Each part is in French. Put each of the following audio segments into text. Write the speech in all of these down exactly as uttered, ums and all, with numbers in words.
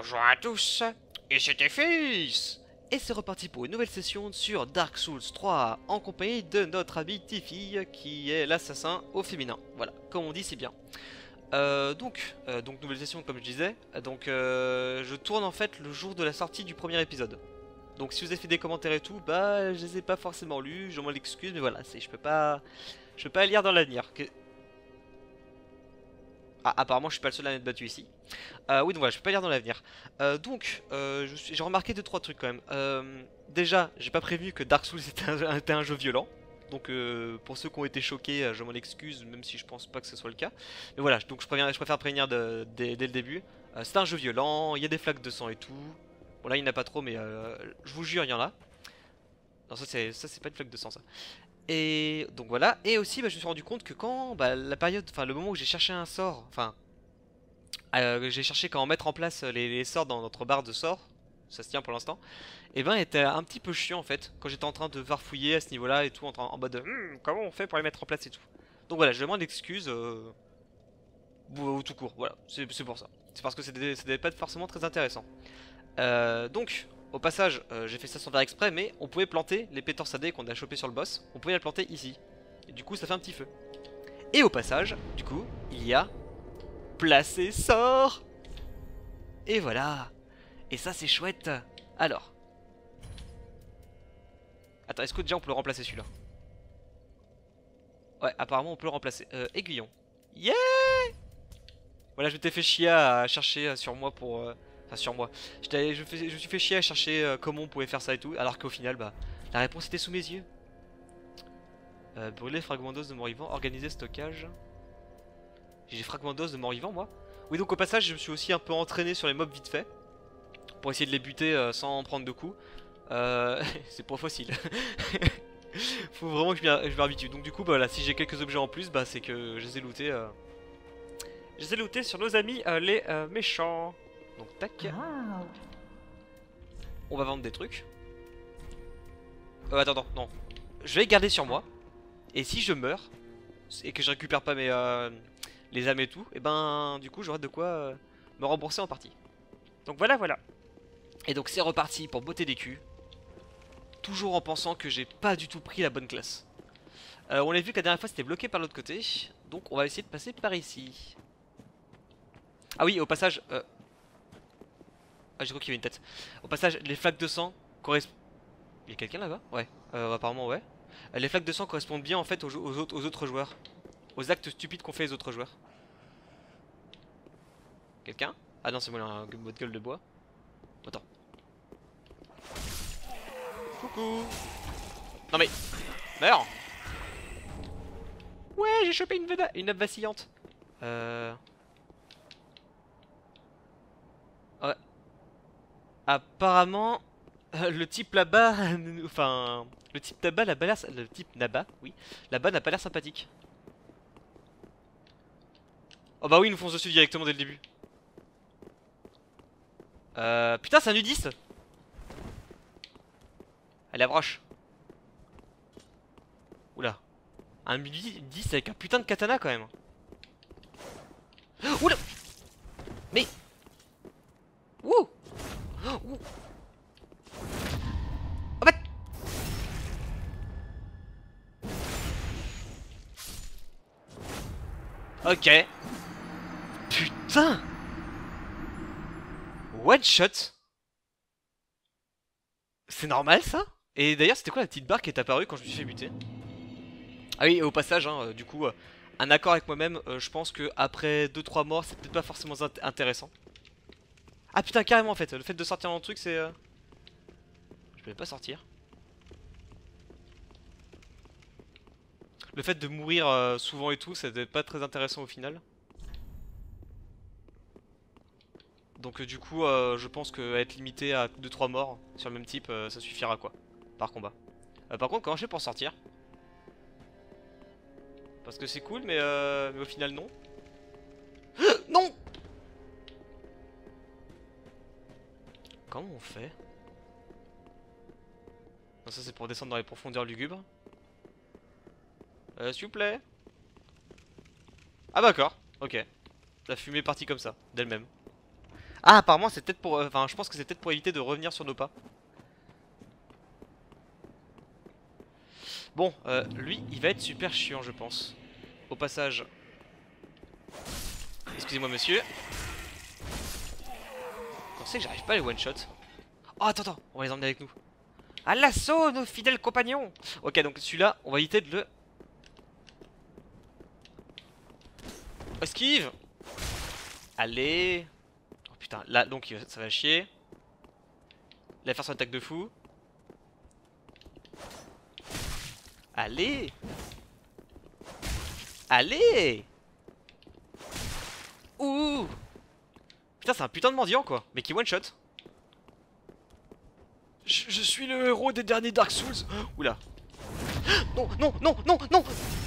Bonjour à tous, et c'était Fils. Et c'est reparti pour une nouvelle session sur Dark Souls trois en compagnie de notre ami Tiffy qui est l'assassin au féminin. Voilà, comme on dit c'est bien. Euh, donc, euh, donc nouvelle session comme je disais. Donc euh, je tourne en fait le jour de la sortie du premier épisode. Donc si vous avez fait des commentaires et tout, bah je les ai pas forcément lus, je m'en excuse, mais voilà, c'est je peux pas je peux pas lire dans l'avenir. Que... Ah apparemment je suis pas le seul à m'être battu ici. Euh, oui, donc voilà, je peux pas lire dans l'avenir. Euh, donc, euh, je suis- j'ai remarqué deux trois trucs quand même. Euh, déjà, j'ai pas prévu que Dark Souls était un, était un jeu violent. Donc, euh, pour ceux qui ont été choqués, euh, je m'en excuse, même si je pense pas que ce soit le cas. Mais voilà, donc je, préviens, je préfère prévenir de- dès, dès le début. Euh, c'est un jeu violent, il y a des flaques de sang et tout. Bon, là, il n'y en a pas trop, mais euh, je vous jure, il y en a. Non, ça, c'est ça, c'est pas une flaque de sang, ça. Et donc voilà. Et aussi, bah, je me suis rendu compte que quand bah, la période, enfin, le moment où j'ai cherché un sort, enfin, euh, j'ai cherché comment mettre en place les, les sorts dans notre barre de sorts, ça se tient pour l'instant, et ben était un petit peu chiant en fait, quand j'étais en train de farfouiller à ce niveau-là et tout, en, train- en mode hmm, comment on fait pour les mettre en place et tout. Donc voilà, je demande excuse, euh, ou, ou tout court, voilà, c'est c'est pour ça. C'est parce que c'était pas forcément très intéressant. Euh, donc, au passage, euh, j'ai fait ça sans faire exprès, mais on pouvait planter les pétorsadés qu'on a chopé sur le boss, on pouvait les planter ici. Et du coup, ça fait un petit feu. Et au passage, du coup, il y a placé sort. Et voilà. Et ça c'est chouette. Alors. Attends, est-ce que déjà on peut le remplacer celui-là? Ouais, apparemment on peut le remplacer. Euh, aiguillon. Yeah. Voilà, je m'étais fait chier à chercher euh, sur moi pour... euh, Enfin sur moi. Je, je, fais- je me suis fait chier à chercher euh, comment on pouvait faire ça et tout. Alors qu'au final, bah, la réponse était sous mes yeux. Euh, brûler fragment d'os de mort-vivant, organiser stockage. J'ai des fragments d'os de mort-vivant moi. Oui, donc au passage, je me suis aussi un peu entraîné sur les mobs vite fait. Pour essayer de les buter euh, sans prendre de coups. Euh, c'est pas facile. Faut vraiment que je m'y habitue. Donc du coup, bah voilà, si j'ai quelques objets en plus, bah c'est que je les ai lootés. Euh... Je les ai lootés sur nos amis euh, les euh, méchants. Donc tac. Ah, On va vendre des trucs. Euh, attends, attends, non. Je vais les garder sur moi. Et si je meurs et que je récupère pas mes euh, les âmes et tout, et ben du coup j'aurai de quoi euh, me rembourser en partie. Donc voilà, voilà. Et donc c'est reparti pour botter des culs. Toujours en pensant que j'ai pas du tout pris la bonne classe. Euh, on a vu que la dernière fois c'était bloqué par l'autre côté. Donc on va essayer de passer par ici. Ah oui, au passage... Euh... Ah, j'ai cru qu'il y avait une tête. Au passage, les flaques de sang correspondent... Il y a quelqu'un là-bas? Ouais, euh, apparemment ouais. Euh, les flaques de sang correspondent bien en fait aux, aux, autres, aux autres joueurs. Aux actes stupides qu'ont fait les autres joueurs. Quelqu'un? Ah non, c'est moi un mode gueule de bois. Attends. Coucou. Non mais... Meurs. Ouais, j'ai chopé une, veda... une nappe vacillante. Euh... Ouais. Apparemment, euh, le type là-bas, enfin, le type là-bas, n'a pas l'air, le type là-bas, oui, là-bas n'a pas l'air sympathique. Oh bah oui, ils nous foncent dessus directement dès le début. Euh, putain, c'est un nudiste. Elle approche. Oula, un nudiste avec un putain de katana quand même. Oula, mais, ouh, ouh. Oh bah, ok. Putain, one shot. C'est normal ça? Et d'ailleurs, c'était quoi la petite barre qui est apparue quand je me suis fait buter? Ah oui, et au passage, hein, euh, du coup, euh, un accord avec moi-même, euh, je pense que après deux trois morts, c'est peut-être pas forcément int- intéressant. Ah putain, carrément en fait, le fait de sortir dans le truc, c'est... Euh... Je peux pas sortir. Le fait de mourir euh, souvent et tout, c'était pas très intéressant au final. Donc euh, du coup, euh, je pense que être limité à deux trois morts sur le même type, euh, ça suffira quoi, par combat. Euh, par contre, comment je fais pour sortir? Parce que c'est cool, mais, euh, mais au final non. Non. Comment on fait? Non, ça c'est pour descendre dans les profondeurs lugubres. Euh, s'il vous plaît. Ah bah d'accord, ok. La fumée est partie comme ça, d'elle-même. Ah, apparemment, c'est peut-être pour... euh, Enfin, je pense que c'est peut-être pour éviter de revenir sur nos pas. Bon, euh, lui, il va être super chiant, je pense. Au passage... Excusez-moi, monsieur. On sait que j'arrive pas à les one-shot. Oh, attends, attends, on va les emmener avec nous. À l'assaut, nos fidèles compagnons. Ok, donc celui-là, on va éviter de le... Esquive. Allez. Oh putain, là, donc ça va chier. Là, il va faire son attaque de fou. Allez. Allez. Ouh. Putain, c'est un putain de mendiant, quoi. Mais qui one-shot. Je, je suis le héros des derniers Dark Souls. Oula. Non, non, non, non, non.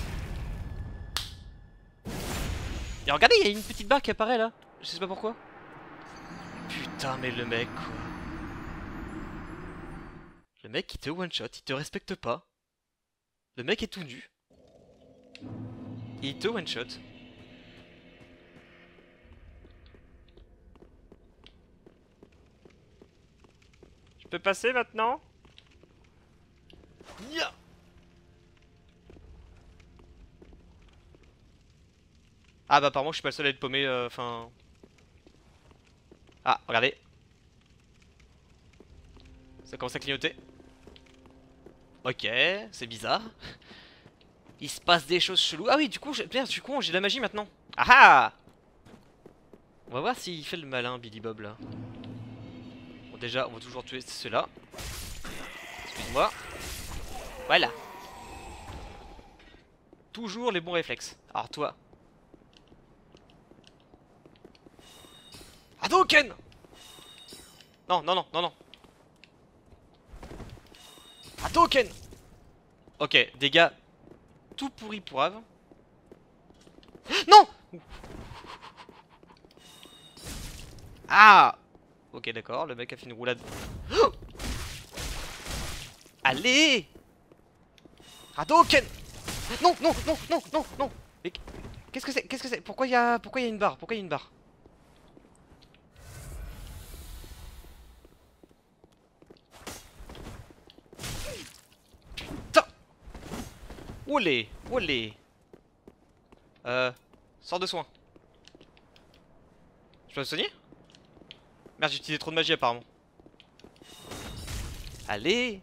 Et regardez, il y a une petite barre qui apparaît là. Je sais pas pourquoi. Putain, mais le mec, quoi. Le mec, il te one-shot, il te respecte pas. Le mec est tout nu. Et il te one-shot. Je peux passer maintenant? Yeah. Ah bah apparemment je suis pas le seul à être paumé, enfin... Euh, ah, regardez. Ça commence à clignoter. Ok, c'est bizarre. Il se passe des choses cheloues. Ah oui, du coup, je suis con, j'ai de la magie maintenant. Ah ah. On va voir s'il fait le malin, Billy Bob, là. Bon, déjà, on va toujours tuer ceux-là. Excuse-moi. Voilà. Toujours les bons réflexes. Alors toi... Hadouken! Non, non, non, non, non. Hadouken! Ok, dégâts tout pourri pourrave. Non! Ah! Ok, d'accord, le mec a fait une roulade. Oh! Allez! Hadouken! Non, non, non, non, non, non! Mais qu'est-ce que c'est? Qu'est-ce que c'est? Pourquoi il y a... Pourquoi il y a une barre? Pourquoi il y a une barre? Olé, olé. Euh, sort de soin. Je peux me soigner? Merde, j'ai utilisé trop de magie apparemment. Allez.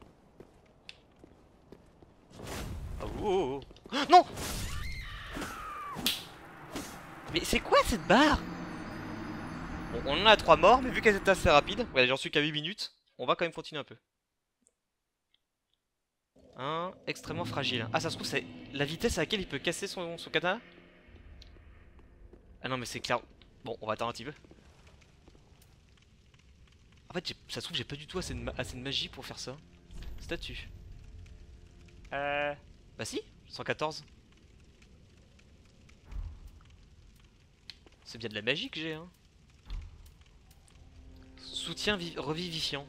Oh, oh, oh. Non. Mais c'est quoi cette barre? Bon, on en a trois morts, mais vu qu'elles étaient assez rapides, ouais, j'en suis qu'à huit minutes, on va quand même continuer un peu. Un, extrêmement fragile. Ah, ça se trouve, c'est la vitesse à laquelle il peut casser son, son katana? Ah non, mais c'est clair. Bon, on va attendre un petit peu. En fait, ça se trouve, j'ai pas du tout assez de, assez de magie pour faire ça. Statue. Euh... Bah si, cent quatorze. C'est bien de la magie que j'ai, hein. Soutien revivifiant.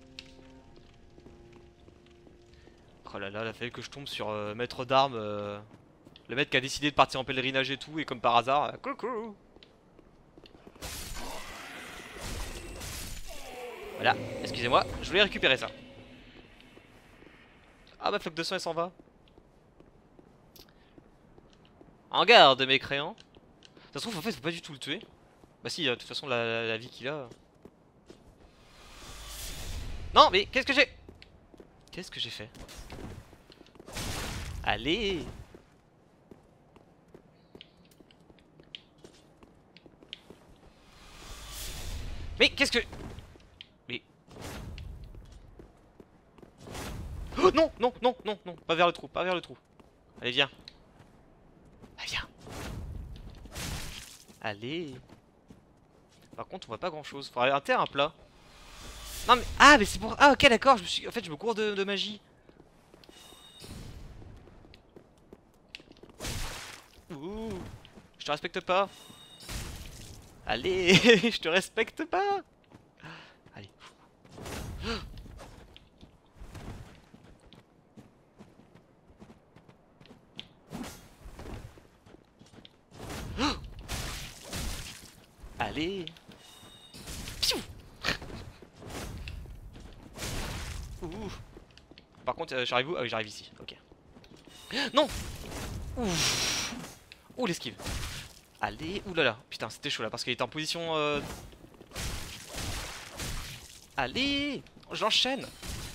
Oh là là, il a fallu que je tombe sur euh, maître d'armes. Euh, le mec qui a décidé de partir en pèlerinage et tout, et comme par hasard, euh, coucou. Voilà, excusez-moi, je voulais récupérer ça. Ah bah floc de sang elle s'en va. En garde mes créants. Ça se trouve en fait faut pas du tout le tuer. Bah si, de toute façon la, la, la vie qu'il a. Non mais qu'est-ce que j'ai? Qu'est-ce que j'ai fait? Allez. Mais qu'est-ce que... Mais... Oh non, non, non, non, non, pas vers le trou, pas vers le trou. Allez viens. Allez viens. Allez. Par contre on voit pas grand chose. Faudrait un terrain plat. Non mais... Ah mais c'est pour... Ah ok d'accord, je me suis... En fait je me cours de, de magie. Ouh. Je te respecte pas. Allez. Je te respecte pas. Allez. Allez. Ouh. Par contre, euh, j'arrive où? Ah oui, j'arrive ici. Ok. Non. Ouh. Ouh, l'esquive. Allez. Ouh là là. Putain, c'était chaud là parce qu'il était en position. Euh... Allez. J'enchaîne.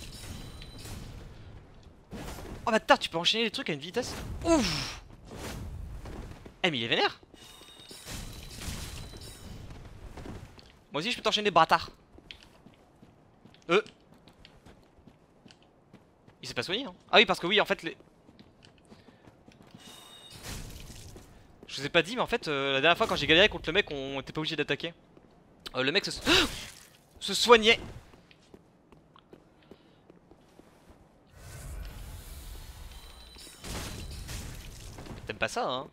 Oh bâtard, tu peux enchaîner les trucs à une vitesse. Ouf. Eh mais il est vénère. Moi aussi je peux t'enchaîner, bâtard. Euh. Il s'est pas soigné hein. Ah oui parce que oui en fait les... Je vous ai pas dit mais en fait euh, la dernière fois quand j'ai galéré contre le mec on était pas obligé d'attaquer. euh, Le mec se... se soignait. T'aimes pas ça hein?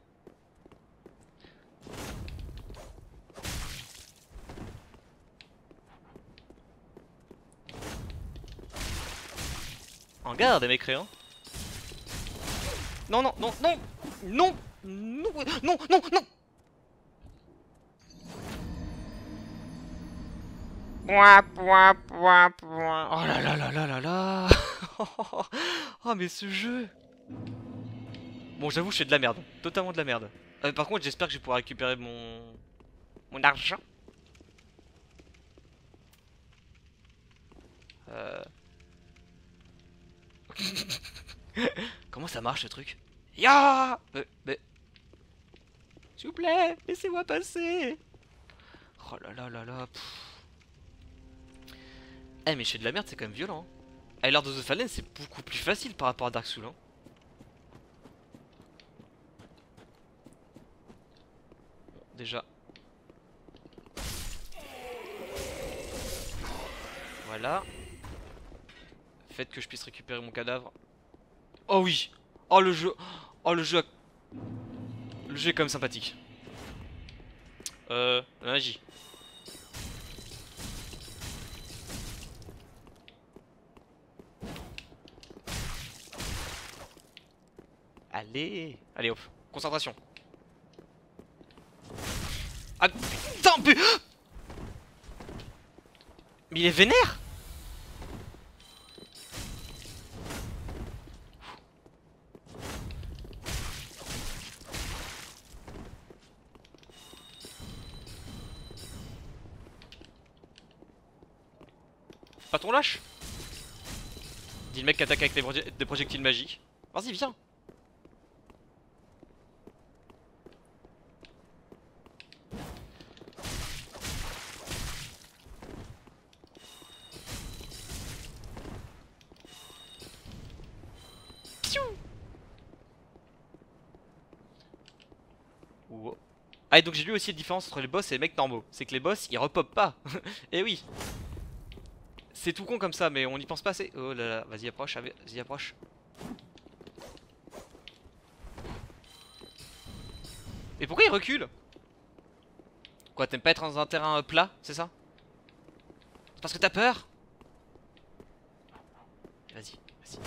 En garde mes créants. Non non non non non non non non non. Oh là là là là là là. Oh mais ce jeu. Bon j'avoue je fais de la merde, totalement de la merde. euh, Par contre j'espère que je vais pouvoir récupérer mon... Mon argent. Euh... Comment ça marche ce truc? Ya euh, mais... S'il vous plaît, laissez-moi passer. Oh là là là là. Eh mais je fais de la merde, c'est quand même violent. Eh, Lord of the Fallen c'est beaucoup plus facile par rapport à Dark Souls hein. Bon, déjà. Voilà. Faites que je puisse récupérer mon cadavre. Oh oui. Oh le jeu. Oh le jeu. Le jeu est quand même sympathique. Euh, la magie. Allez. Allez hop. Concentration. Ah putain mais... Mais il est vénère. Pas ton lâche. Dis le mec qui attaque avec des, proje des projectiles magiques. Vas-y viens. Wow. Ah et donc j'ai lu aussi la différence entre les boss et les mecs normaux. C'est que les boss ils repopent pas. Et oui. C'est tout con comme ça mais on n'y pense pas assez. Oh là là, vas-y approche, vas-y approche. Mais pourquoi il recule? Quoi, t'aimes pas être dans un terrain plat, c'est ça? C'est parce que t'as peur? Vas-y, vas-y.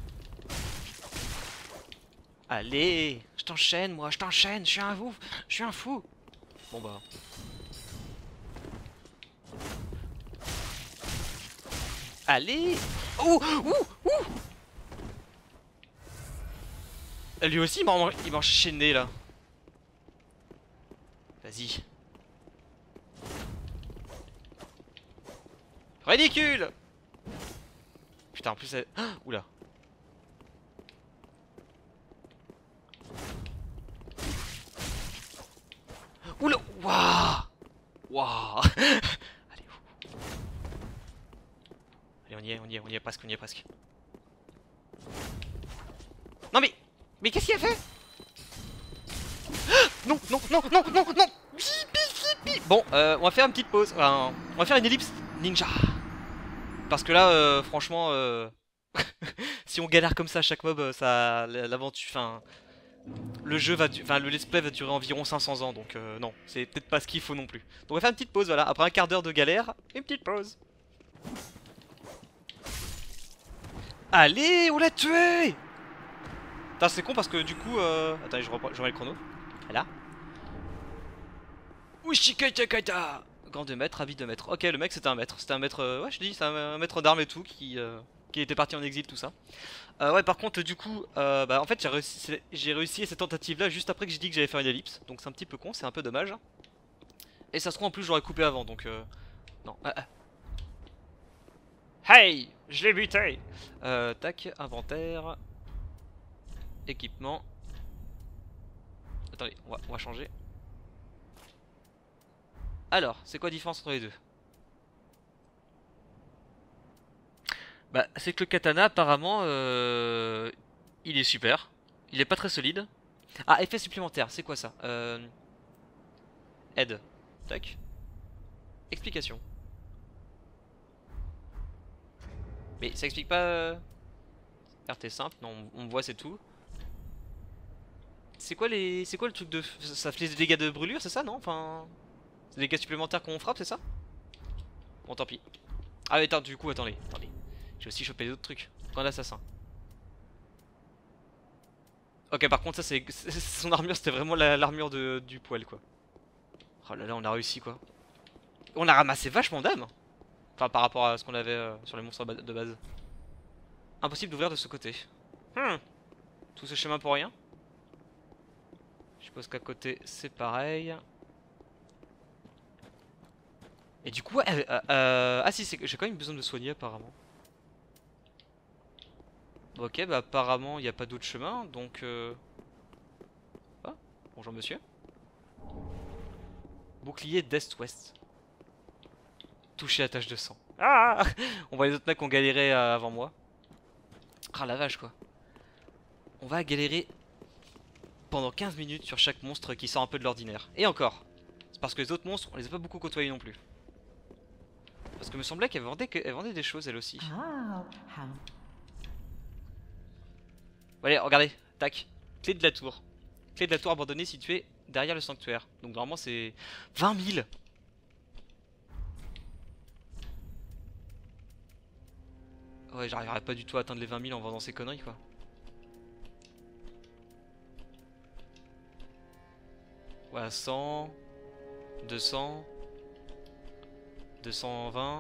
Allez, je t'enchaîne moi, je t'enchaîne, je suis un fou, je suis un fou. Bon bah. Allez. Ouh, ouh, ouh. Lui aussi il m'a enchaîné là. Vas-y. Ridicule. Putain en plus elle... Ah, oula. Oula. Waouh. Waouh. Allez où? Allez on y est, on y est, on y est presque, on y est presque. Non mais... Mais qu'est-ce qu'il a fait? Non, non, non, non, non, non. Bon, euh, on va faire une petite pause. Enfin, on va faire une ellipse ninja. Parce que là, euh, franchement, euh... si on galère comme ça à chaque mob, ça, l'aventure, enfin, le jeu va, enfin, le let's play va durer environ cinq cents ans, donc euh, non, c'est peut-être pas ce qu'il faut non plus. Donc on va faire une petite pause, voilà. Après un quart d'heure de galère, une petite pause. Allez, on l'a tué. Putain, c'est con parce que du coup, euh... attends, je reprends, je remets le chrono. Là. Ushikaita. Grand de maître, ravi de maître. Ok, le mec c'était un maître. C'était un maître, euh, ouais, je dis, c'est un, un maître d'armes et tout qui, euh, qu'il était parti en exil, tout ça. Euh, ouais, par contre, du coup, euh, bah, en fait, j'ai réussi, j'ai réussi cette tentative-là juste après que j'ai dit que j'allais faire une ellipse. Donc c'est un petit peu con, c'est un peu dommage. Et ça se trouve, en plus, j'aurais coupé avant, donc euh... non. Ah, ah. Hey, je l'ai buté. euh, Tac, inventaire. Équipement. Attendez, on va, on va changer. Alors, c'est quoi la différence entre les deux? Bah, c'est que le katana, apparemment, euh, il est super. Il est pas très solide. Ah, effet supplémentaire, c'est quoi ça? euh... Aide. Tac. Explication. Mais ça explique pas... euh, R T simple, non, on, on voit, c'est tout. C'est quoi les... C'est quoi le truc de... Ça fait des dégâts de brûlure, c'est ça, non? Enfin... C'est des dégâts supplémentaires qu'on frappe, c'est ça? Bon, tant pis. Ah, mais attends, du coup, attendez, attendez. J'ai aussi chopé d'autres trucs. Quand l'assassin. Ok, par contre, ça, c'est... Son armure, c'était vraiment l'armure la, du poil, quoi. Oh là là, on a réussi, quoi. On a ramassé vachement d'âmes. Enfin, par rapport à ce qu'on avait euh, sur les monstres de base. Impossible d'ouvrir de ce côté. Hmm. Tout ce chemin pour rien. Je suppose qu'à côté, c'est pareil. Et du coup, euh, euh, euh, ah si, j'ai quand même besoin de me soigner apparemment. Ok, bah apparemment il n'y a pas d'autre chemin, donc... Euh... Ah, bonjour monsieur. Bouclier d'est-ouest. Touché à tache de sang. Ah. On voit les autres mecs qui ont galéré euh, avant moi. Ah la vache quoi. On va galérer pendant quinze minutes sur chaque monstre qui sort un peu de l'ordinaire. Et encore. C'est parce que les autres monstres, on les a pas beaucoup côtoyés non plus. Parce que il me semblait qu'elle vendait, qu'elle vendait des choses elle aussi. Ah. Allez, regardez, tac. Clé de la tour. Clé de la tour abandonnée située derrière le sanctuaire. Donc normalement c'est vingt mille. Ouais, j'arriverai pas du tout à atteindre les vingt mille en vendant ces conneries quoi. Voilà, cent, deux cents, deux cent vingt,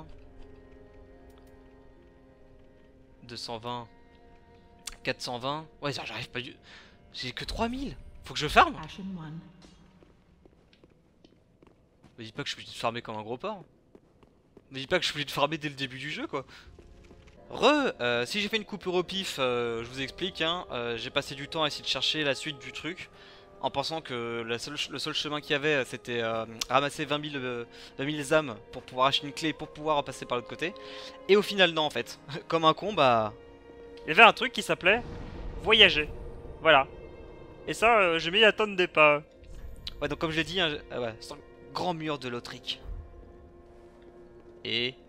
deux cent vingt, quatre cent vingt. Ouais, j'arrive pas du... J'ai que trois mille. Faut que je farme. Me dis pas que je suis obligé de farmer comme un gros porc. Me dis pas que je suis obligé de farmer dès le début du jeu quoi. Re, euh, si j'ai fait une coupure au pif, euh, je vous explique, hein, euh, j'ai passé du temps à essayer de chercher la suite du truc. En pensant que la seule, le seul chemin qu'il y avait c'était euh, ramasser vingt mille, euh, vingt mille âmes pour pouvoir acheter une clé pour pouvoir passer par l'autre côté. Et au final non en fait. Comme un con bah... Il y avait un truc qui s'appelait voyager. Voilà. Et ça euh, j'ai mis à tonne des pas. Ouais donc comme je l'ai dit, hein, euh, ouais, c'est un grand mur de Lothric. Et...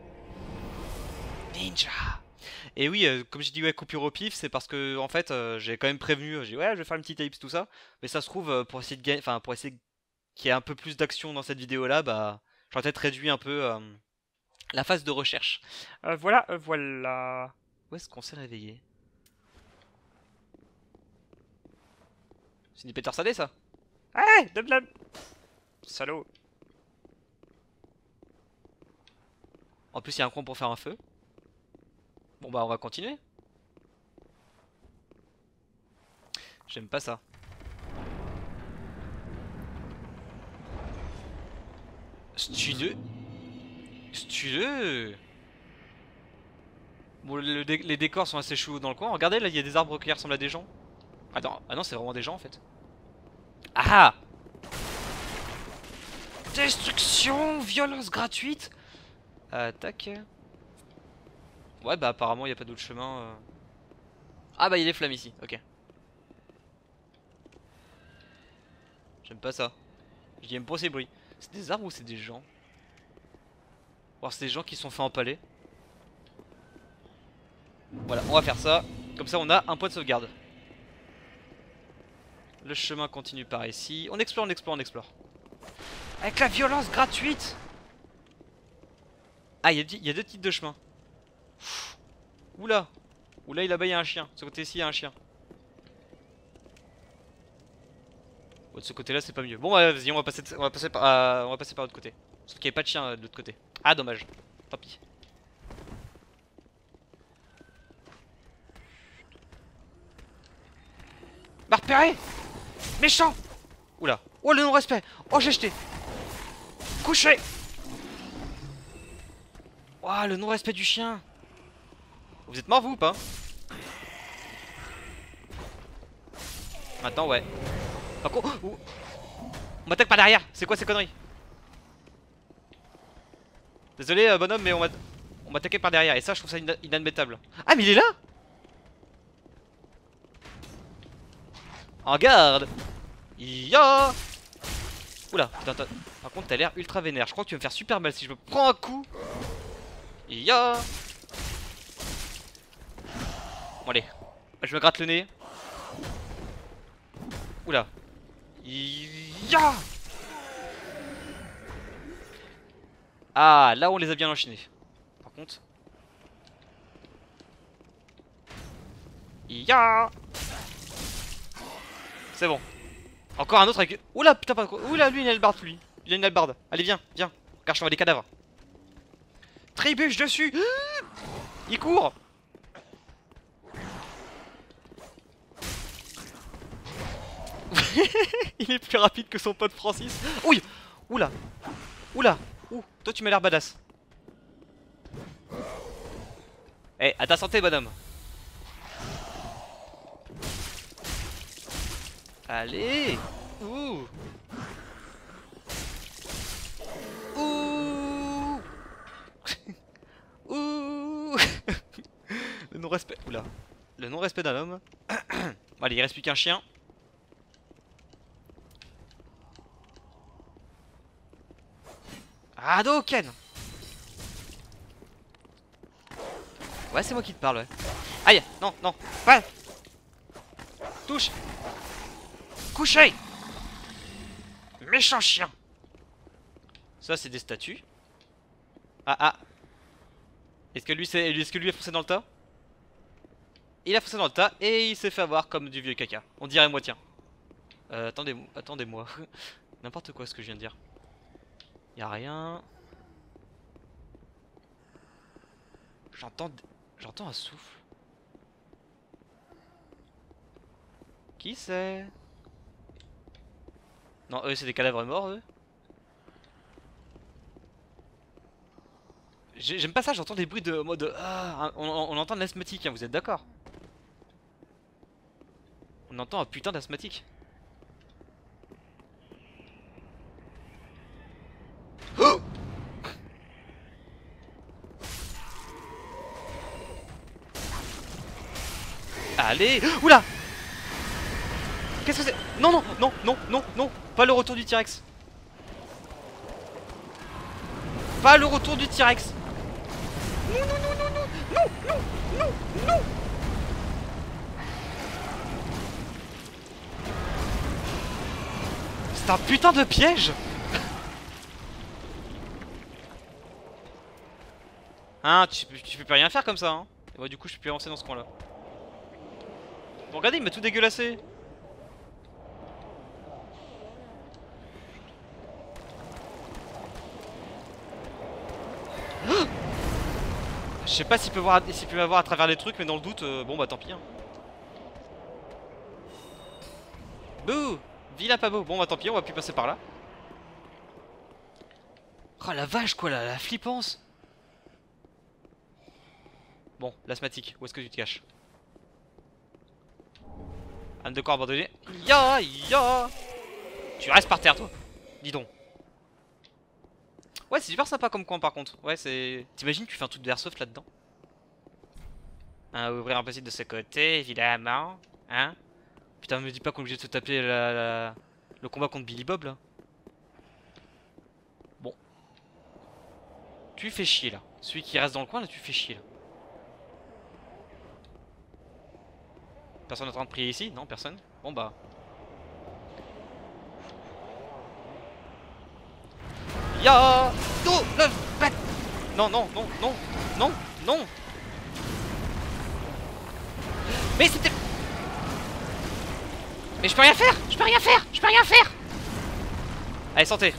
Ninja. Et oui, euh, comme j'ai dit ouais coupure au pif, c'est parce que en fait euh, j'ai quand même prévenu, j'ai dit ouais je vais faire une petite ellipse tout ça, mais ça se trouve euh, pour essayer de gagner, enfin pour essayer qu'il y ait un peu plus d'action dans cette vidéo là, bah j'aurais peut-être réduit un peu euh, la phase de recherche. Euh, voilà, euh, voilà. Où est-ce qu'on s'est réveillé? C'est du Peter Salé ça? Hey, de blâme. Salaud. En plus il y a un coin pour faire un feu. Bon bah on va continuer. J'aime pas ça. Styleux. Styleux. Bon le dé les décors sont assez chauds dans le coin. Regardez là il y a des arbres qui ressemblent à des gens. Attends, ah non c'est vraiment des gens en fait. Ah! Destruction, violence gratuite. Attaque. Ouais bah apparemment il n'y a pas d'autre chemin. euh. Ah bah il y a des flammes ici, ok. J'aime pas ça. J'aime pas ces bruits. C'est des arbres ou c'est des gens? Ou c'est des gens qui se sont fait empaler. Voilà, on va faire ça. Comme ça on a un point de sauvegarde. Le chemin continue par ici. On explore, on explore, on explore. Avec la violence gratuite. Ah, il y, y a deux types de chemins. Oula. Oula, là-bas il y a un chien. De ce côté-ci il y a un chien. Oh, de ce côté-là c'est pas mieux. Bon, ouais, vas-y, on va passer, on va passer par, euh, on va passer par l'autre côté. Sauf qu'il n'y avait pas de chien euh, de l'autre côté. Ah, dommage. Tant pis. M'a repéré. Méchant. Oula. Oh le non-respect. Oh j'ai jeté. Couché. Oh le non-respect du chien. Vous êtes mort vous ou pas? Maintenant ouais. Par contre, oh, on m'attaque par derrière. C'est quoi ces conneries? Désolé euh, bonhomme mais on m'a on m'a attaqué par derrière et ça je trouve ça ina inadmettable. Ah mais il est là. En garde. Ya. Oula putain, par contre t'as l'air ultra vénère. Je crois que tu vas me faire super mal si je me prends un coup. Ya. Bon allez. Je me gratte le nez. Oula. Ya. Ah là on les a bien enchaînés. Par contre. Ya. C'est bon. Encore un autre avec... Oula putain pas... Oula lui il a une albarde lui. Il a une albarde. Allez viens, viens. Car je t'envoie des cadavres. Trébuche dessus. Il court. Il est plus rapide que son pote Francis. Ouille. Oula. Oula. Ouh. Toi tu m'as l'air badass. Eh hey, à ta santé bonhomme. Allez. Ouh. Ouh. Ouh. Le non-respect. Oula. Le non-respect d'un homme. Bon, allez, il reste plus qu'un chien. Hadouken. Ouais, c'est moi qui te parle, ouais. Aïe, non, non, pas. Touche. Couché. Méchant chien. Ça, c'est des statues. Ah, ah. Est-ce que lui, c'est, est-ce que lui a foncé dans le tas? Il a foncé dans le tas et il s'est fait avoir comme du vieux caca. On dirait moi, tiens. Euh, attendez, attendez-moi. N'importe quoi ce que je viens de dire. Y'a rien. J'entends... J'entends un souffle. Qui c'est? Non, eux c'est des cadavres morts, eux. J'aime pas ça, j'entends des bruits de mode... Ah, on, on, on entend de l'asthmatique, hein, vous êtes d'accord? On entend un putain d'asthmatique. Oh! Allez! Oula! Qu'est-ce que c'est? Non, non, non, non, non, non! Pas le retour du T-Rex! Pas le retour du T-Rex! Non, non, non, non, non, non, non, non, non! C'est un putain de piège! Hein, tu, tu peux plus rien faire comme ça, hein? Et ouais, du coup, je peux plus avancer dans ce coin-là. Bon, regardez, il m'a tout dégueulassé! Je sais pas s'il peut voir, s'il peut m'avoir à travers les trucs, mais dans le doute, euh, bon bah tant pis. Hein. Bouh! Vilain pas beau. Bon bah tant pis, on va plus passer par là. Oh la vache quoi, la, la flippance! Bon, l'asthmatique, où est-ce que tu te caches? Âme de corps abandonné. Ya ya! Tu restes par terre toi! Dis donc. Ouais, c'est super sympa comme coin par contre. Ouais, c'est. T'imagines, tu fais un truc d'airsoft là-dedans? Hein, ouvrir un possible de ce côté, évidemment. Hein? Putain, me dis pas qu'on est obligé de se taper la, la... le combat contre Billy Bob là. Bon. Tu fais chier là. Celui qui reste dans le coin là, tu fais chier là. Personne en train de prier ici? Non, personne? Bon bah. Ya oh, le bête. Non, non, non, non, non, non. Mais c'était... Mais je peux rien faire. Je peux rien faire. Je peux rien faire. Allez, santé.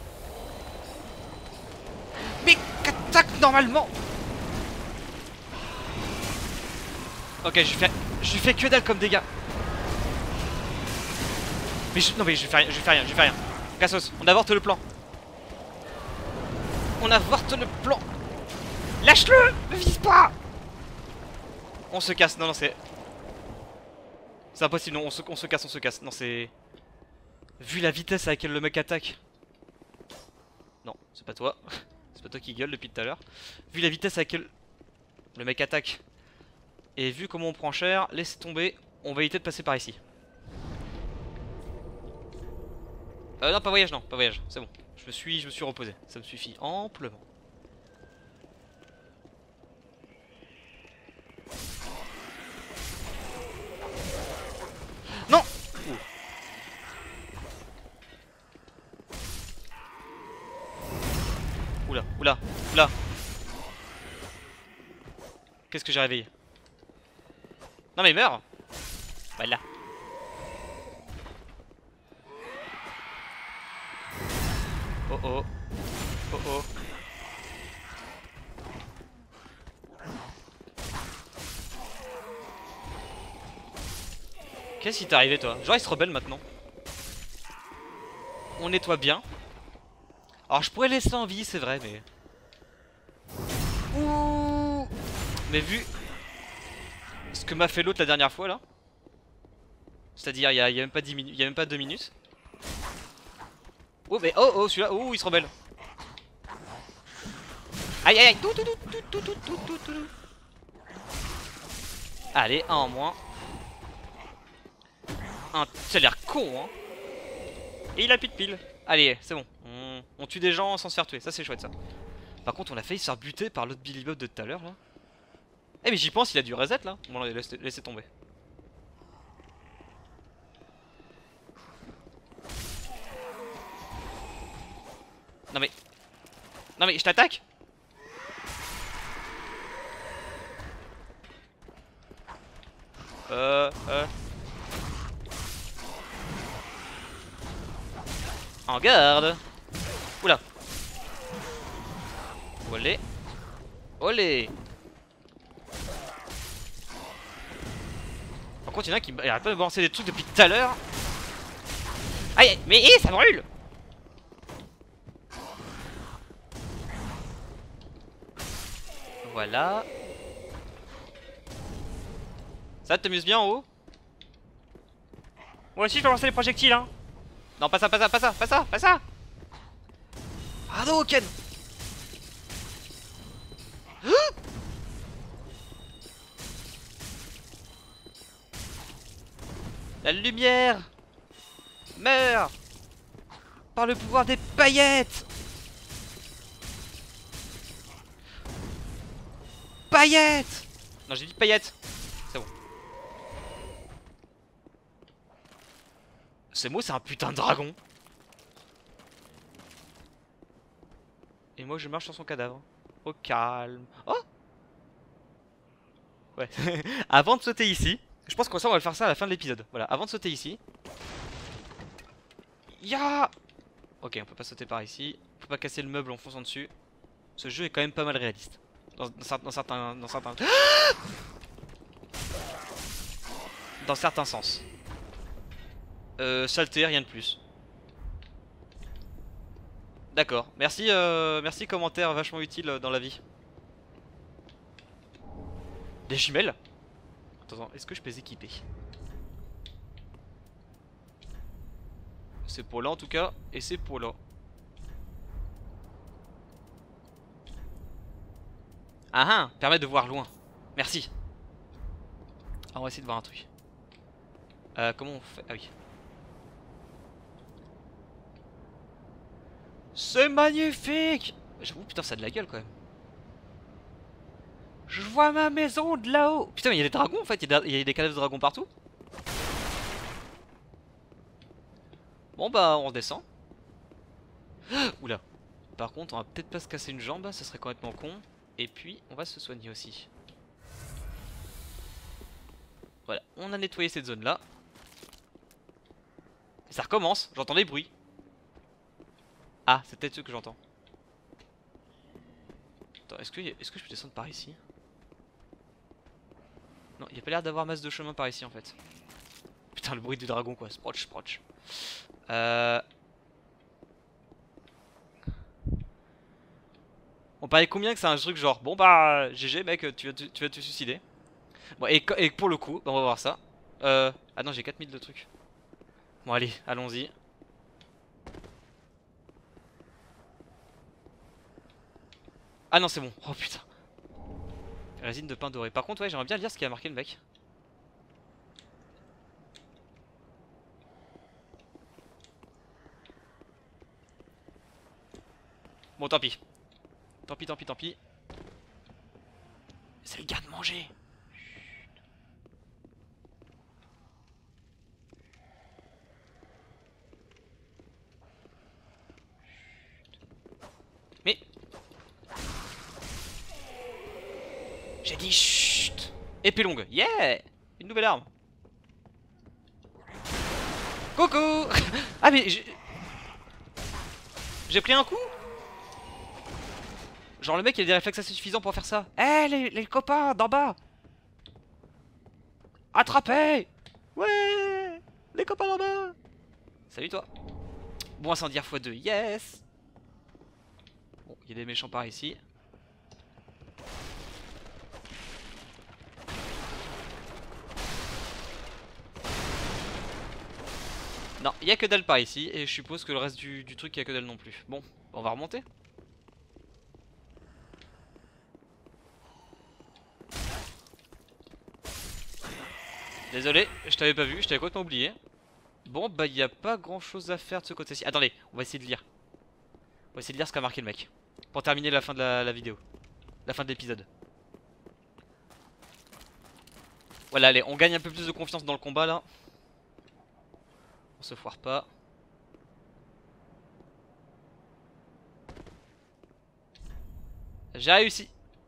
Mais qu'attaque normalement. Ok, je fais... Je fais que dalle comme dégâts. Mais je... non mais je fais rien, je fais rien, je fais rien. Cassos, on avorte le plan. On avorte le plan. Lâche-le. Ne vise pas. On se casse, non non c'est... C'est impossible, non on se, on se casse, on se casse. Non c'est... Vu la vitesse à laquelle le mec attaque. Non, c'est pas toi. C'est pas toi qui gueule depuis tout à l'heure. Vu la vitesse à laquelle le mec attaque. Et vu comment on prend cher, laissez tomber. On va éviter de passer par ici. Euh non pas voyage, non, pas voyage, c'est bon. Je me suis, je me suis reposé, ça me suffit amplement. Non. Ouh. Oula, oula, oula. Qu'est-ce que j'ai réveillé? Non mais meurs. Voilà. Oh oh. Oh oh. Qu'est-ce qui t'est arrivé toi? Genre il se rebelle maintenant. On nettoie bien. Alors je pourrais laisser en vie c'est vrai mais... Ouh. Mais vu ce que m'a fait l'autre la dernière fois là. C'est-à-dire il y a, y a même pas dix minutes, il y a même pas deux minutes. Oh mais oh oh celui-là, oh il se rebelle. Aïe aïe aïe. Tout, tout, tout, tout, tout, tout, tout, tout. Allez, un en moins. Un... Ça a l'air con hein. Et il a plus de piles. Allez, c'est bon. On... on tue des gens sans se faire tuer, ça c'est chouette ça. Par contre on a failli se faire buter par l'autre Billy Bob de tout à l'heure là. Eh mais j'y pense, il a du reset là. Bon laissez, laissez tomber. Non mais... Non mais je t'attaque. Euh... Euh... En garde. Oula. Olé. Olé. Par contre il y en a qui il arrête pas de balancer des trucs depuis tout à l'heure. Aïe mais hé, ça brûle. Voilà. Ça t'amuse bien en haut? Moi aussi je peux lancer les projectiles hein. Non pas ça, pas ça, pas ça, pas ça, pas ça. Hadouken. La lumière meurt par le pouvoir des paillettes. Paillettes. Non j'ai dit paillettes. C'est bon. Ce mot c'est un putain de dragon. Et moi je marche sur son cadavre. Au calme. Oh. Ouais. Avant de sauter ici. Je pense que ça on va le faire ça à la fin de l'épisode. Voilà, avant de sauter ici. Ya. Ok, on peut pas sauter par ici. Faut pas casser le meuble en fonçant dessus. Ce jeu est quand même pas mal réaliste. Dans, dans, dans certains... Dans certains... Dans certains sens. Euh, saleté, rien de plus. D'accord, merci, euh, merci commentaire vachement utile dans la vie. Des jumelles. Attends, est-ce que je peux les équiper? C'est pour là en tout cas, et c'est pour là. Ah ah, permet de voir loin. Merci. Ah, on va essayer de voir un truc. Euh, comment on fait? Ah oui. C'est magnifique! J'avoue, putain, ça a de la gueule quand même. Je vois ma maison de là-haut. Putain, mais il y a des dragons en fait, il y a des, il y a des cadavres de dragons partout. Bon bah, on redescend. Oula. Par contre, on va peut-être pas se casser une jambe, ça serait complètement con. Et puis, on va se soigner aussi. Voilà, on a nettoyé cette zone là. Et ça recommence, j'entends des bruits. Ah, c'est peut-être ceux que j'entends. Attends, est-ce que, est-ce que je peux descendre par ici? Non, il n'y a pas l'air d'avoir masse de chemin par ici en fait. Putain, le bruit du dragon quoi, sproch, sproch. Euh... On parlait combien que c'est un truc genre, bon bah G G mec, tu vas te, tu vas te suicider. Bon et, et pour le coup, bah, on va voir ça. Euh... Ah non j'ai quatre mille de trucs. Bon allez, allons-y. Ah non c'est bon, oh putain. Résine de pain doré. Par contre ouais j'aimerais bien lire ce qui a marqué le mec. Bon tant pis. Tant pis, tant pis, tant pis. C'est le garde-manger. Mais... J'ai dit chut. Épée longue, yeah. Une nouvelle arme. Coucou. Ah mais j'ai... J'ai pris un coup. Genre le mec il a des réflexes assez suffisants pour faire ça. Eh hey, les, les copains d'en bas. Attrapez. Ouais. Les copains d'en bas. Salut toi. Bon incendiaire fois deux, yes. Bon, il y a des méchants par ici. Non, il y a que dalle par ici. Et je suppose que le reste du, du truc il y a que dalle non plus. Bon, on va remonter. Désolé, je t'avais pas vu, je t'avais complètement oublié. Bon bah il n'y a pas grand chose à faire de ce côté-ci. Attendez, on va essayer de lire. On va essayer de lire ce qu'a marqué le mec. Pour terminer la fin de la, la vidéo. La fin de l'épisode. Voilà, allez, on gagne un peu plus de confiance dans le combat là. On se foire pas. J'ai réussi.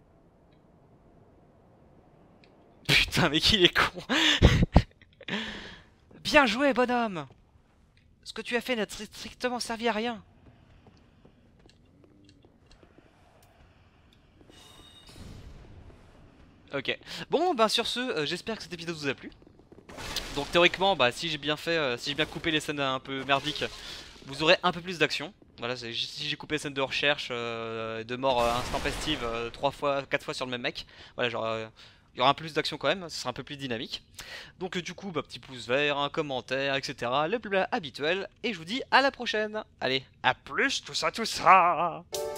Putain mais qu'il est con. Bien joué bonhomme. Ce que tu as fait n'a strictement servi à rien. Ok. Bon bah sur ce, euh, j'espère que cet épisode vous a plu. Donc théoriquement, bah si j'ai bien fait, euh, si j'ai bien coupé les scènes un peu merdiques, vous aurez un peu plus d'action. Voilà, si j'ai coupé les scènes de recherche, euh, de mort euh, intempestive, euh, trois fois, quatre fois sur le même mec. Voilà, genre, euh, il y aura un peu plus d'action quand même, ce sera un peu plus dynamique. Donc euh, du coup, bah, petit pouce vert, un commentaire, et cetera. Le blabla habituel. Et je vous dis à la prochaine. Allez, à plus, tout ça, tout ça.